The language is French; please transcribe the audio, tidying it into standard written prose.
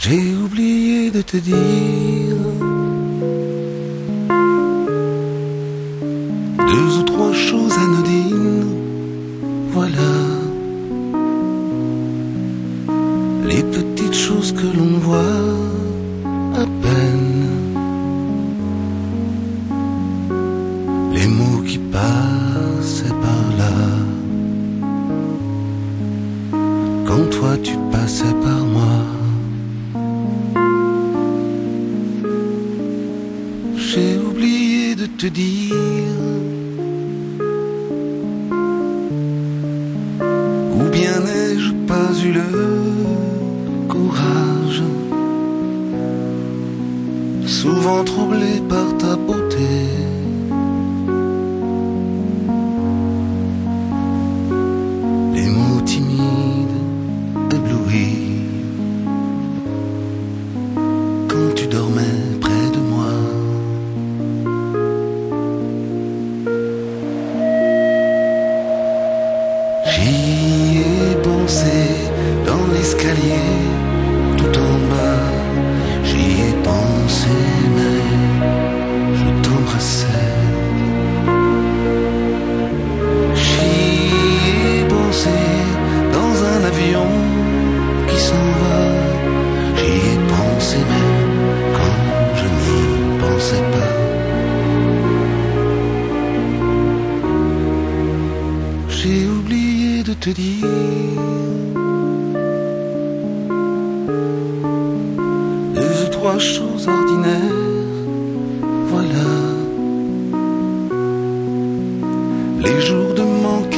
J'ai oublié de te dire deux ou trois choses anodines. Voilà les petites choses que l'on voit à peine, les mots qui passaient par là quand toi tu passais par moi. J'ai oublié de te dire, ou bien n'ai-je pas eu le courage, souvent troublé par ta beauté, les mots timides, éblouis, quand tu dormais près de moi. J'y ai pensé dans l'escalier, tout en bas. J'y ai pensé, mais je t'embrassais. J'y ai pensé dans un avion qui s'en va. J'y ai pensé même quand je n'y pensais pas. J'ai oublié de te dire deux ou trois choses ordinaires. Voilà les jours de manque